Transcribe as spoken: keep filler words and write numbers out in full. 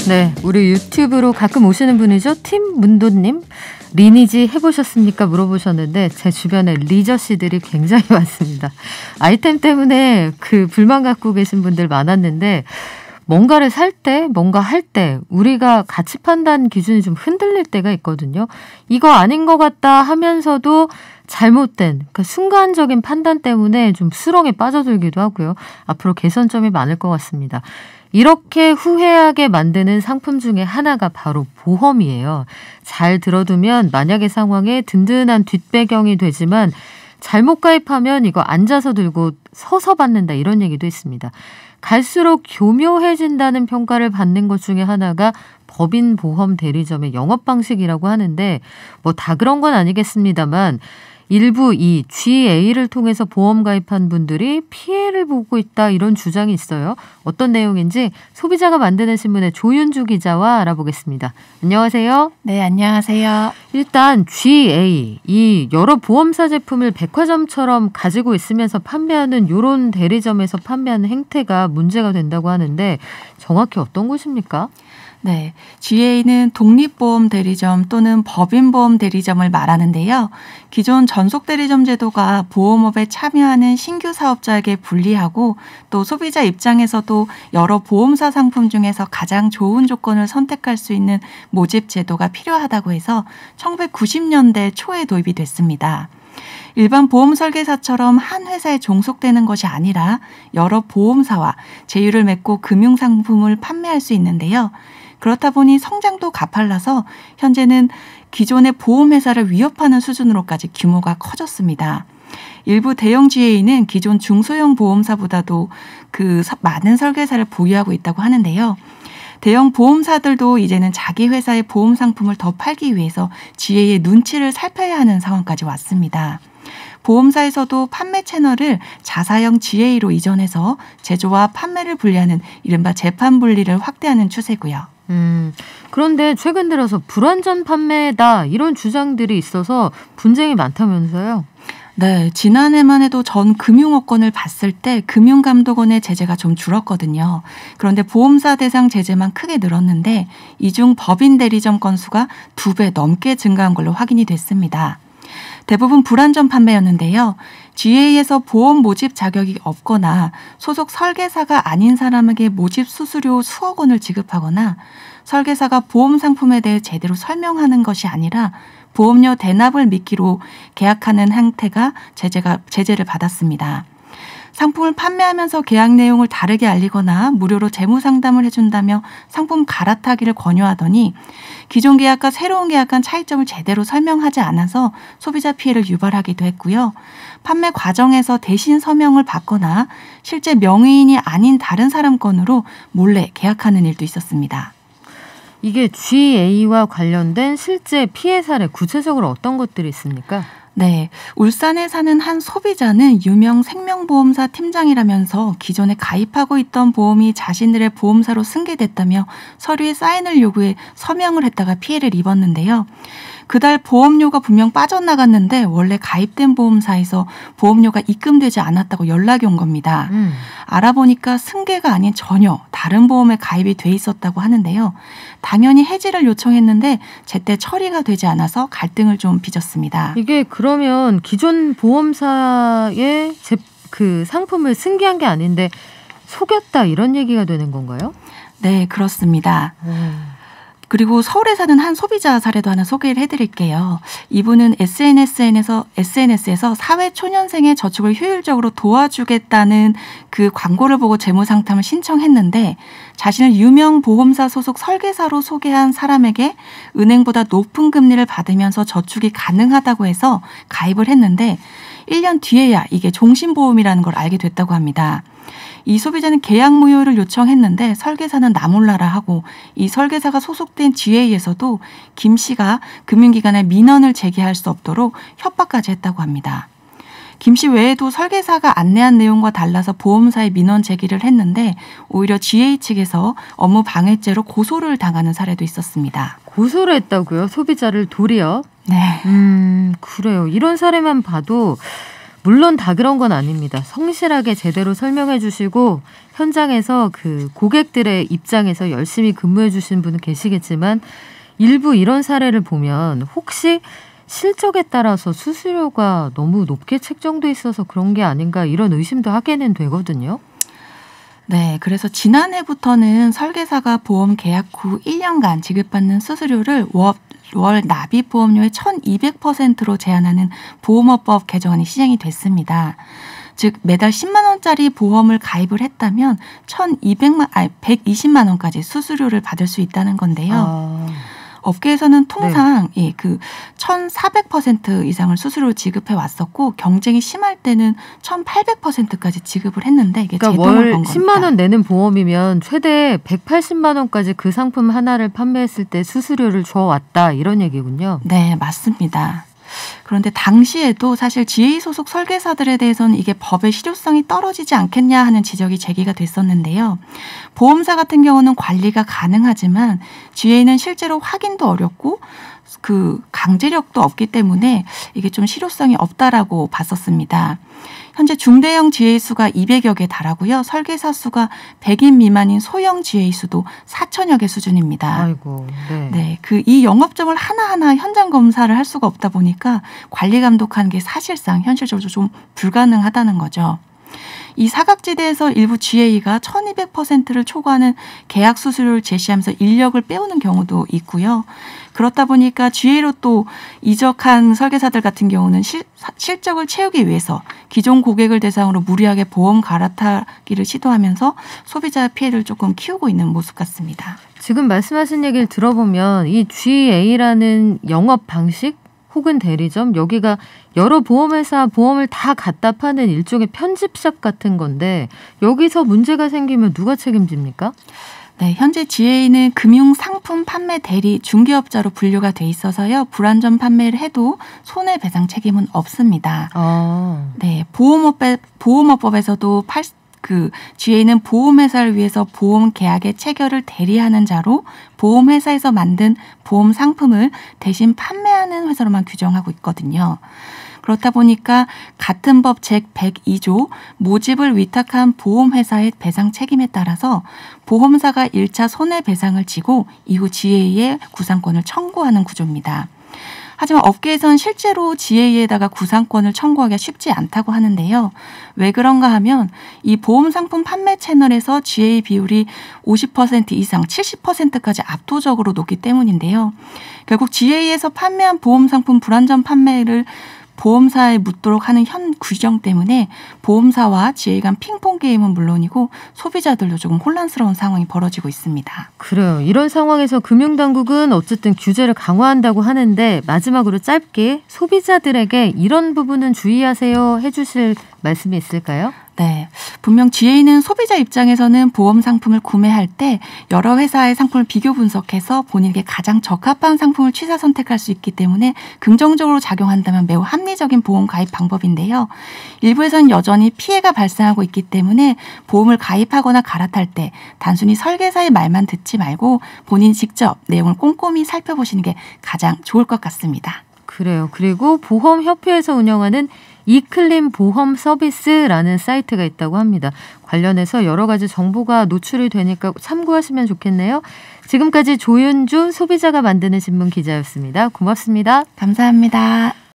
네, 우리 유튜브로 가끔 오시는 분이죠. 팀 문도님. 리니지 해보셨습니까? 물어보셨는데 제 주변에 리저 씨들이 굉장히 많습니다. 아이템 때문에 그 불만 갖고 계신 분들 많았는데 뭔가를 살 때, 뭔가 할 때 우리가 가치 판단 기준이 좀 흔들릴 때가 있거든요. 이거 아닌 것 같다 하면서도 잘못된 그 순간적인 판단 때문에 좀 수렁에 빠져들기도 하고요. 앞으로 개선점이 많을 것 같습니다. 이렇게 후회하게 만드는 상품 중에 하나가 바로 보험이에요. 잘 들어두면 만약의 상황에 든든한 뒷배경이 되지만 잘못 가입하면 이거 앉아서 들고 서서 받는다 이런 얘기도 있습니다. 갈수록 교묘해진다는 평가를 받는 것 중에 하나가 법인 보험 대리점의 영업 방식이라고 하는데 뭐 다 그런 건 아니겠습니다만 일부 이 지에이를 통해서 보험 가입한 분들이 피해를 보고 있다 이런 주장이 있어요. 어떤 내용인지 소비자가 만드는 신문의 조윤주 기자와 알아보겠습니다. 안녕하세요. 네, 안녕하세요. 일단 지에이, 이 여러 보험사 제품을 백화점처럼 가지고 있으면서 판매하는 이런 대리점에서 판매하는 행태가 문제가 된다고 하는데 정확히 어떤 곳입니까? 네, 지에이는 독립보험 대리점 또는 법인보험 대리점을 말하는데요. 기존 전속 대리점 제도가 보험업에 참여하는 신규 사업자에게 불리하고 또 소비자 입장에서도 여러 보험사 상품 중에서 가장 좋은 조건을 선택할 수 있는 모집 제도가 필요하다고 해서 천구백구십 년대 초에 도입이 됐습니다. 일반 보험 설계사처럼 한 회사에 종속되는 것이 아니라 여러 보험사와 제휴를 맺고 금융상품을 판매할 수 있는데요. 그렇다 보니 성장도 가팔라서 현재는 기존의 보험회사를 위협하는 수준으로까지 규모가 커졌습니다. 일부 대형 지에이는 기존 중소형 보험사보다도 그 많은 설계사를 보유하고 있다고 하는데요. 대형 보험사들도 이제는 자기 회사의 보험 상품을 더 팔기 위해서 지에이의 눈치를 살펴야 하는 상황까지 왔습니다. 보험사에서도 판매 채널을 자사형 지에이로 이전해서 제조와 판매를 분리하는 이른바 재판 분리를 확대하는 추세고요. 음, 그런데 최근 들어서 불완전 판매다 이런 주장들이 있어서 분쟁이 많다면서요? 네, 지난해만 해도 전 금융업권을 봤을 때 금융감독원의 제재가 좀 줄었거든요. 그런데 보험사 대상 제재만 크게 늘었는데 이 중 법인 대리점 건수가 두 배 넘게 증가한 걸로 확인이 됐습니다. 대부분 불완전 판매였는데요. 지에이에서 보험 모집 자격이 없거나 소속 설계사가 아닌 사람에게 모집 수수료 수억 원을 지급하거나 설계사가 보험 상품에 대해 제대로 설명하는 것이 아니라 보험료 대납을 미끼로 계약하는 행태가 제재가, 제재를 받았습니다. 상품을 판매하면서 계약 내용을 다르게 알리거나 무료로 재무 상담을 해준다며 상품 갈아타기를 권유하더니 기존 계약과 새로운 계약 간 차이점을 제대로 설명하지 않아서 소비자 피해를 유발하기도 했고요. 판매 과정에서 대신 서명을 받거나 실제 명의인이 아닌 다른 사람 건으로 몰래 계약하는 일도 있었습니다. 이게 지에이와 관련된 실제 피해 사례 구체적으로 어떤 것들이 있습니까? 네, 울산에 사는 한 소비자는 유명 생명보험사 팀장이라면서 기존에 가입하고 있던 보험이 자신들의 보험사로 승계됐다며 서류에 사인을 요구해 서명을 했다가 피해를 입었는데요. 그달 보험료가 분명 빠져나갔는데 원래 가입된 보험사에서 보험료가 입금되지 않았다고 연락이 온 겁니다. 음. 알아보니까 승계가 아닌 전혀 다른 보험에 가입이 돼 있었다고 하는데요. 당연히 해지를 요청했는데 제때 처리가 되지 않아서 갈등을 좀 빚었습니다. 이게 그러면 기존 보험사의 제, 그 상품을 승계한 게 아닌데 속였다 이런 얘기가 되는 건가요? 네, 그렇습니다. 음. 그리고 서울에 사는 한 소비자 사례도 하나 소개를 해드릴게요. 이분은 에스엔에스에서, 에스엔에스에서 사회초년생의 저축을 효율적으로 도와주겠다는 그 광고를 보고 재무상담을 신청했는데 자신을 유명 보험사 소속 설계사로 소개한 사람에게 은행보다 높은 금리를 받으면서 저축이 가능하다고 해서 가입을 했는데 일 년 뒤에야 이게 종신보험이라는 걸 알게 됐다고 합니다. 이 소비자는 계약 무효를 요청했는데 설계사는 나 몰라라 하고 이 설계사가 소속된 지에이에서도 김 씨가 금융기관에 민원을 제기할 수 없도록 협박까지 했다고 합니다. 김 씨 외에도 설계사가 안내한 내용과 달라서 보험사에 민원 제기를 했는데 오히려 지에이 측에서 업무 방해죄로 고소를 당하는 사례도 있었습니다. 고소를 했다고요? 소비자를 도리어? 네. 음, 그래요. 이런 사례만 봐도 물론 다 그런 건 아닙니다. 성실하게 제대로 설명해 주시고 현장에서 그 고객들의 입장에서 열심히 근무해 주신 분은 계시겠지만 일부 이런 사례를 보면 혹시 실적에 따라서 수수료가 너무 높게 책정돼 있어서 그런 게 아닌가 이런 의심도 하게는 되거든요. 네, 그래서 지난해부터는 설계사가 보험 계약 후 일 년간 지급받는 수수료를 월, 월 납입 보험료의 천이백 퍼센트로 제한하는 보험업법 개정안이 시행이 됐습니다. 즉 매달 십만 원짜리 보험을 가입을 했다면 천이백만, 아니 백이십만 원까지 수수료를 받을 수 있다는 건데요. 아. 업계에서는 통상 네. 예, 그 천사백 퍼센트 이상을 수수료로 지급해 왔었고 경쟁이 심할 때는 천팔백 퍼센트까지 지급을 했는데 이게 그러니까 제동을 월 건 십만 원 내는 보험이면 최대 백팔십만 원까지 그 상품 하나를 판매했을 때 수수료를 줘왔다 이런 얘기군요. 네, 맞습니다. 그런데 당시에도 사실 지에이 소속 설계사들에 대해서는 이게 법의 실효성이 떨어지지 않겠냐 하는 지적이 제기가 됐었는데요. 보험사 같은 경우는 관리가 가능하지만 지에이는 실제로 확인도 어렵고 그 강제력도 없기 때문에 이게 좀 실효성이 없다라고 봤었습니다. 현재 중대형 지에이 수가 이백여 개 달하고요. 설계사 수가 백 인 미만인 소형 지에이 수도 사천여 개 수준입니다. 아이고, 네. 네, 그 이 영업점을 하나하나 현장 검사를 할 수가 없다 보니까 관리 감독하는 게 사실상 현실적으로 좀 불가능하다는 거죠. 이 사각지대에서 일부 지에이가 천이백 퍼센트를 초과하는 계약 수수료를 제시하면서 인력을 빼오는 경우도 있고요. 그렇다 보니까 지에이로 또 이적한 설계사들 같은 경우는 실, 실적을 채우기 위해서 기존 고객을 대상으로 무리하게 보험 갈아타기를 시도하면서 소비자 피해를 조금 키우고 있는 모습 같습니다. 지금 말씀하신 얘기를 들어보면 이 지에이라는 영업 방식 혹은 대리점 여기가 여러 보험회사 보험을 다 갖다 파는 일종의 편집샵 같은 건데 여기서 문제가 생기면 누가 책임집니까? 네, 현재 지에이는 금융 상품 판매 대리 중개업자로 분류가 돼 있어서요. 불안전 판매를 해도 손해배상 책임은 없습니다. 아. 네, 보험업법, 보험업법에서도 팔, 그 지에이는 보험회사를 위해서 보험 계약의 체결을 대리하는 자로 보험회사에서 만든 보험 상품을 대신 판매하는 회사로만 규정하고 있거든요. 그렇다 보니까 같은 법 제백이 조 모집을 위탁한 보험회사의 배상 책임에 따라서 보험사가 일 차 손해배상을 지고 이후 지에이의 구상권을 청구하는 구조입니다. 하지만 업계에선 실제로 지에이에다가 구상권을 청구하기가 쉽지 않다고 하는데요. 왜 그런가 하면 이 보험 상품 판매 채널에서 지에이 비율이 오십 퍼센트 이상 칠십 퍼센트까지 압도적으로 높기 때문인데요. 결국 지에이에서 판매한 보험 상품 불안전 판매를 보험사에 묻도록 하는 현 규정 때문에 보험사와 지에이 간 핑퐁 게임은 물론이고 소비자들도 조금 혼란스러운 상황이 벌어지고 있습니다. 그래요. 이런 상황에서 금융당국은 어쨌든 규제를 강화한다고 하는데 마지막으로 짧게 소비자들에게 이런 부분은 주의하세요 해주실 말씀이 있을까요? 네, 분명 지에이는 소비자 입장에서는 보험 상품을 구매할 때 여러 회사의 상품을 비교 분석해서 본인에게 가장 적합한 상품을 취사 선택할 수 있기 때문에 긍정적으로 작용한다면 매우 합리적인 보험 가입 방법인데요. 일부에서는 여전히 피해가 발생하고 있기 때문에 보험을 가입하거나 갈아탈 때 단순히 설계사의 말만 듣지 말고 본인이 직접 내용을 꼼꼼히 살펴보시는 게 가장 좋을 것 같습니다. 그래요. 그리고 보험협회에서 운영하는 이클림 보험 서비스라는 사이트가 있다고 합니다. 관련해서 여러 가지 정보가 노출이 되니까 참고하시면 좋겠네요. 지금까지 조윤주 소비자가 만드는 신문 기자였습니다. 고맙습니다. 감사합니다.